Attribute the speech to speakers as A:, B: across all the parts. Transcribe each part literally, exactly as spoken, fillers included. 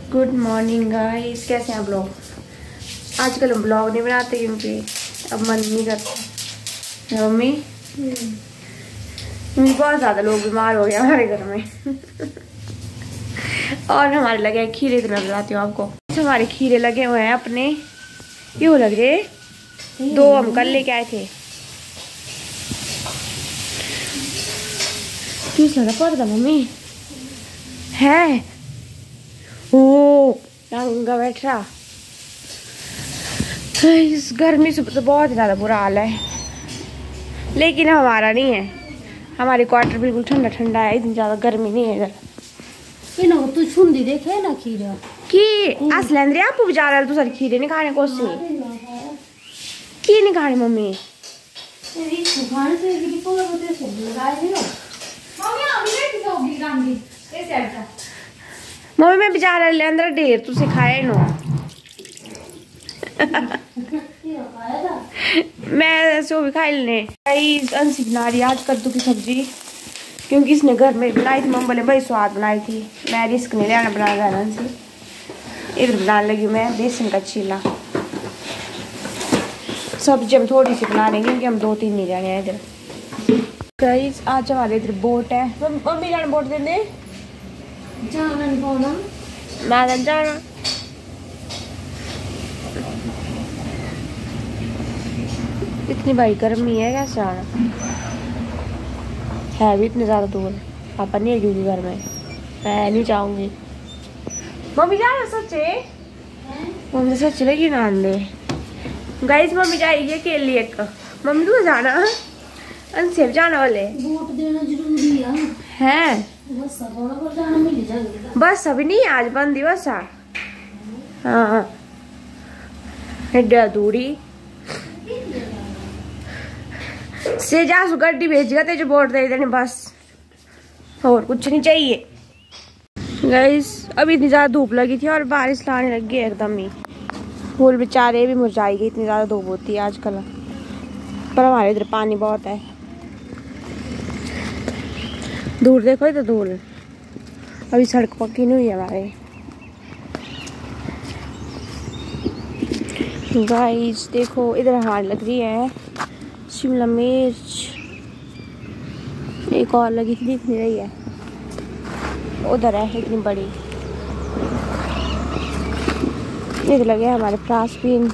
A: Good morning guys, कैसे हैं आप लोग। आजकल हम ब्लॉग नहीं बनाते क्योंकि अब मन नहीं करता। मम्मी बहुत ज़्यादा लोग बीमार हो गए हमारे घर में और हमारे लगे हैं खीरे। तो मैं बताती हूँ आपको, हमारे खीरे लगे हुए हैं अपने। क्यों लग रहे दो हम कल लेके आए थे। किस लगा पर्दा मम्मी है ओ रंगा बैठ रहा। इस गर्मी से तो बहुत ज़्यादा बुरा हाल है, लेकिन हमारा नहीं है। हमारी क्वार्टर बिल्कुल ठंडा ठंडा है, इतनी ज़्यादा गर्मी नहीं है इधर।
B: ये ना तू छुंदी देखे ना खीरा
A: की आस लेंद्रे आप बेचारा तू सारे खीरे नहीं खाने को सी की नहीं खाने मम्मी
B: खाने से की पूरा बते सब लगाए नहीं मम्मी अभी नहीं सोगी गांधी कैसे ऐसा
A: मम्मी मैं बेचारा लेंद्रा ढेर तू सिखाए नो मैं सो भी खाई लेने अंसी बना रही आज कद्दू की सब्जी, क्योंकि इसने घर में बनाई थी। मम्मी बोले बड़ी स्वाद बनाई थी। मैं रिस्क नहीं लेना बना रहा अंसी। इधर बनाने लगी मैं बेसन का चीला। सब्जी हम थोड़ी सी बना लेंगे क्योंकि हम दो तीन नहीं जाने हैं इधर। गाइस आज हमारे इधर बोट है। मम्मी जाना बोट दे दे
B: जाना नहीं पाना
A: मैं जाना। इतनी बड़ी गर्मी है, कैसे आना है भी इतने ज़्यादा दूर। पापा नहीं है क्योंकि घर में मैं नहीं चाहूँगी। मम्मी जा रहा सच्चे मम्मी सच लगी नान दे। गाइस मम्मी जाएगी अकेली एक। मम्मी तू जाना अनसेफ जाना वाले
B: वोट देना जरूरी है
A: है।
B: बस थोड़ा पर जाना मिल जाएगा।
A: बस अभी नहीं आज बंद दिवस है। हाँ एड्डा दूरी से जा सु गड्डी भेज गए जो वोट दे देने बस, और कुछ नहीं चाहिए। गाइस अभी इतनी ज़्यादा धूप लगी थी और बारिश लाने लग गई एकदम ही। फूल बेचारे भी मुरझाई गई, इतनी ज़्यादा धूप होती है आजकल। पर हमारे इधर पानी बहुत है। दूर देखो इधर दूर, अभी सड़क पक्की नहीं हुई है हमारे। गाइस देखो इधर हमारी लग रही है शिमला मिर्च। एक और लगी थी दिख नहीं रही है, उधर है इतनी बड़ी। इधर लगे हमारे फ्रांसबीन।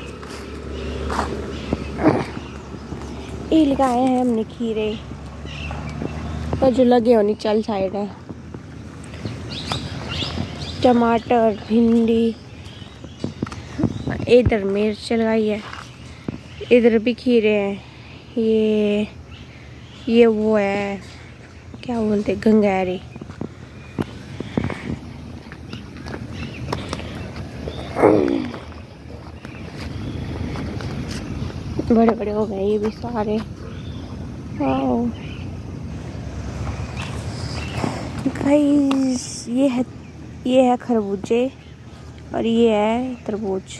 A: ये लगाए हैं हमने खीरे, और जो लगे हो नीचे साइड है टमाटर भिंडी। इधर मिर्च लगाई है, इधर भी खीरे हैं। ये ये वो है क्या बोलते गंगैरी। बड़े बड़े हो गए ये भी सारे। गाइस ये है ये है खरबूजे और ये है तरबूज।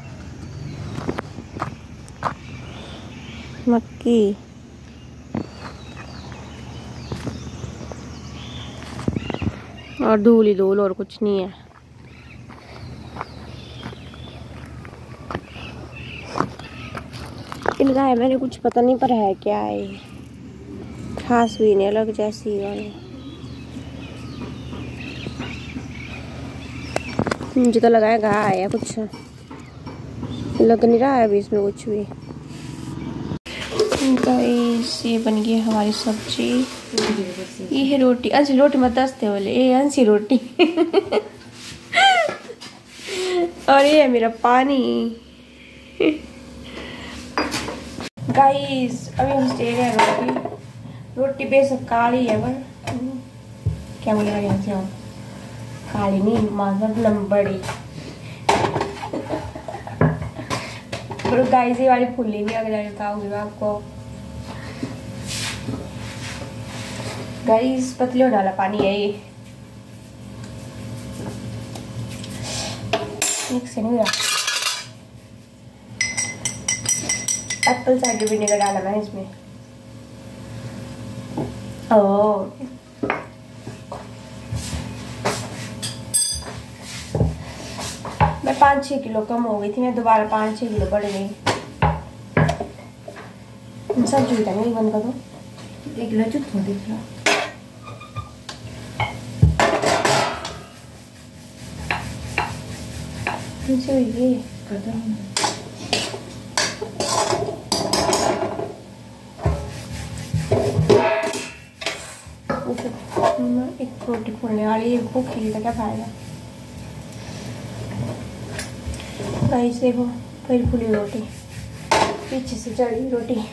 A: मक्की और धूल ही धूल और कुछ नहीं है। लगाया मैंने कुछ पता नहीं पर है क्या है, खास भी नहीं अलग जैसी वाली। मुझे तो लगाया घा है कुछ लग नहीं रहा है अभी इसमें कुछ भी। गाइस ये बन गई हमारी सब्जी। ये है रोटी। अंशी रोटी मत दसते बोले ये अंशी रोटी और ये है मेरा पानी। गाइस अभी हम स्टे रहे रोटी रोटी बेशक काली है पर क्या बोले यहाँ से काली नहीं मतलब लंबड़ी। गाइस ये वाली फुल्ली भी अगर बताऊंगी मैं आपको। गाइस पतली होने वाला पानी है ये, ठीक से नहीं रहा। एप्पल साइडर विनेगर डाला मैंने इसमें। ओह पाँच छः किलो कम हो गई थी, मैं दोबारा पाँच छः किलो बढ़ गई। सब्जी भी नहीं बंद कर दो,
B: एक किलो चुप हो दिख रहा
A: ये
B: कर दो।
A: एक रोटी फूलने वाली है, भूखी तो क्या खाएगा। गाइस देखो फिर फूली रोटी, पीछे से चढ़ी रोटी।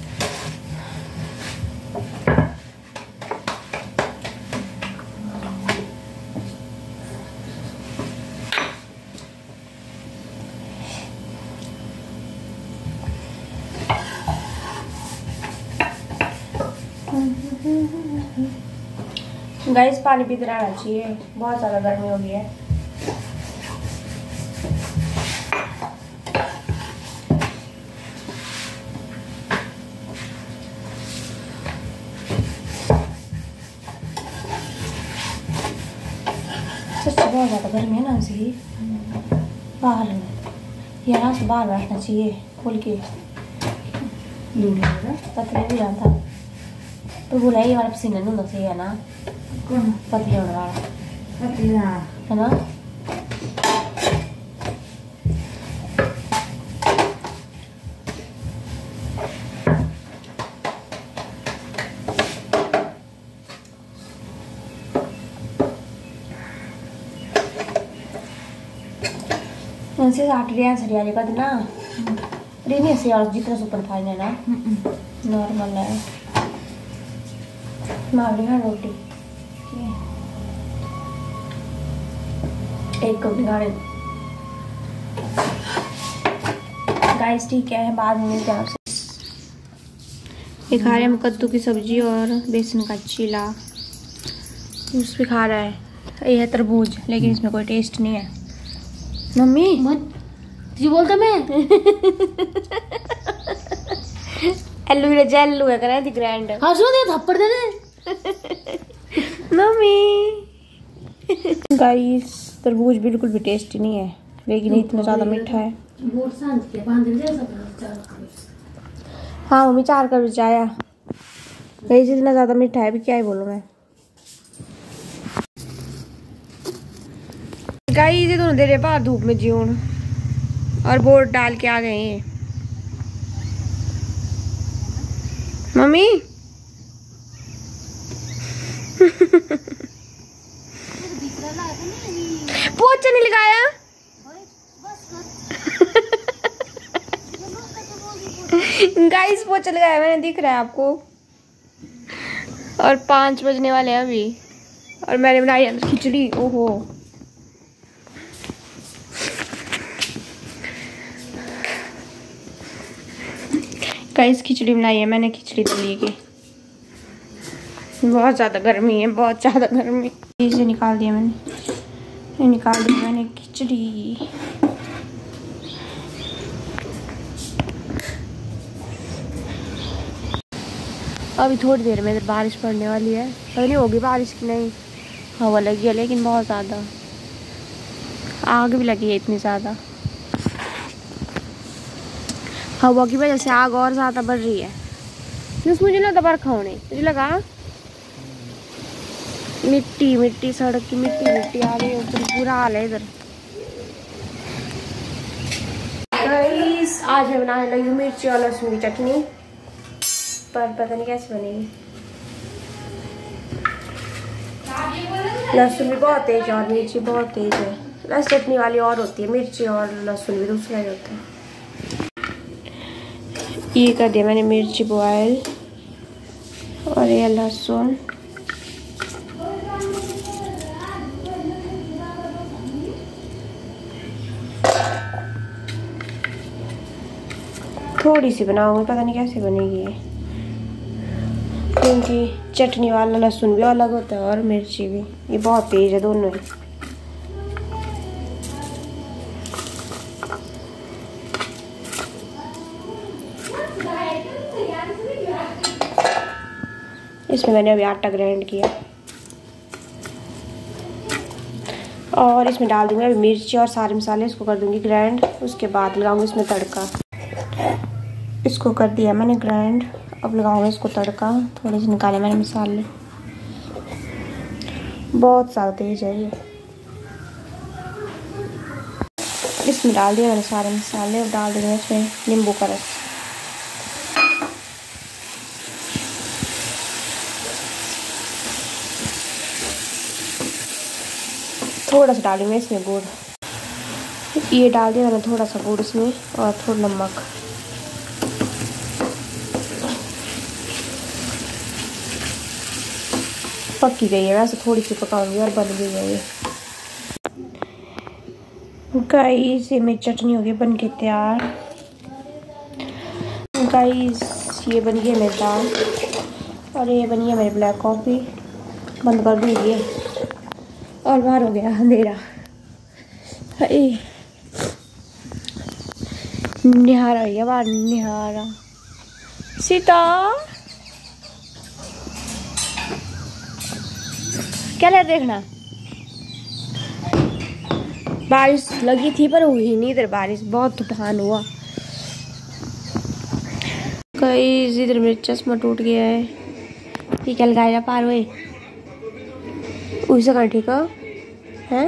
A: गाइस पानी पीते रहना चाहिए, बहुत ज़्यादा गर्मी हो गई है। सच बहुत ज़्यादा गर्मी है ना, इसलिए बाहर यहाँ से बाहर बैठना चाहिए खोल के, पता नहीं जानता तो बोला ये वाला पसीना नहीं होना चाहिए ना, पतली होने वाला है ना। उनसे साठ रिया सरियाले का ना रेनी से और जितना सुपर फाइन है ना नॉर्मल है। मावड़ी हाँ रोटी एक कप गाने गाइस ठीक है, बाद में मिलते हैं आपसे। ये खा रहे हैं हम कद्दू की सब्जी और बेसन का चीला, उस पे खा रहा है। ये है तरबूज, लेकिन इसमें कोई टेस्ट नहीं है। मम्मी
B: जी बोलता मैं
A: एल्लू मेरा जेल्लू है करा दी ग्रैंड
B: हाँ सुन दे थप्पड़ दे दे
A: मम्मी। गाइस तरबूज बिल्कुल भी टेस्टी नहीं है, लेकिन इतना ज़्यादा मीठा है। हाँ मम्मी चार का बचाया, गाइस इतना ज़्यादा मीठा है, अभी क्या ही बोलूँ मैं। गाइस ये दोनों दे रहे बाहर धूप में जीवन और बोर्ड डाल के आ गए हैं। मम्मी पोछा नहीं लगाया गाइस, पोछा लगाया मैंने, दिख रहा है आपको। और पाँच बजने वाले हैं अभी, और मैंने बनाई अंदर खिचड़ी। ओहो गाइस खिचड़ी बनाई है मैंने, खिचड़ी दलिए की। बहुत ज़्यादा गर्मी है, बहुत ज़्यादा गर्मी। इसे निकाल दिया मैंने, ये निकाल दिया मैंने खिचड़ी। अभी थोड़ी देर में बारिश पड़ने वाली है, पता नहीं होगी बारिश की नहीं। हवा लगी है लेकिन बहुत ज़्यादा, आग भी लगी है इतनी ज़्यादा। हवा की वजह से आग और ज़्यादा बढ़ रही है। बस मुझे ना दबार खाने मुझे लगा मिट्टी मिट्टी सड़क की मिट्टी मिट्टी आ रही है, ऊपर पूरा हाल है इधर। गाइस आज मैं बनाने लगी हूँ मिर्ची और लहसुन की चटनी, पर पता नहीं कैसे बनेगी। लहसुन भी बहुत तेज है और मिर्ची बहुत तेज है। वैसे चटनी वाली और होती है, मिर्ची और लहसुन भी दूसरा ही होता है। ये कर दिया मैंने मिर्ची बॉयल, और ये लहसुन। थोड़ी सी बनाऊंगी, पता नहीं कैसे बनेगी ये, क्योंकि चटनी वाला लहसुन भी अलग होता है और मिर्ची भी। ये बहुत तेज है दोनों ही। इसमें मैंने अभी आटा ग्राइंड किया और इसमें डाल दूँगी अभी मिर्ची और सारे मसाले, इसको कर दूँगी ग्राइंड। उसके बाद लगाऊँगी इसमें तड़का। इसको कर दिया मैंने ग्राइंड, अब लगाऊँगी इसको तड़का। थोड़े से निकाले मैंने मसाले, बहुत ज़्यादा तेज है ये। इसमें डाल दिया मैंने सारे मसाले। और डाल देंगे इसमें नींबू का रस। थोड़ा सा डालेंगे इसमें गुड़, ये डाल दिया मैंने थोड़ा सा गुड़ इसमें, और थोड़ा नमक। पकी गई है, वैसे थोड़ी सी पकाऊंगी और बन गई है ये। गाइस ये मेरी चटनी हो गई बन के तैयार। गाइस ये बन गई मेरी दाल, और ये बनी है मेरी ब्लैक कॉफ़ी। बंद कर दूँगी और बाहर हो गया अंधेरा। निहारा भैया बाहर, निहारा। सीता क्या ले देखना। बारिश लगी थी पर हुई नहीं इधर बारिश, बहुत तूफान हुआ। कई इधर मेरा चश्मा टूट गया है। ये क्या लगाया पार हुए उसे कर ठीक है।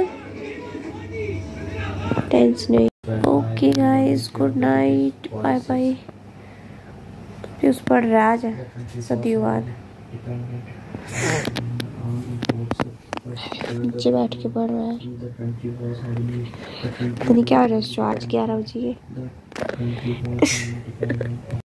A: टेंशन नहीं। Okay guys, good night, bye bye. प्यूस पढ़ रहा है आज सदियों बाद, नीचे बैठ के पढ़ रहा है। पता नहीं क्या हो रहा है आज ग्यारह बजे।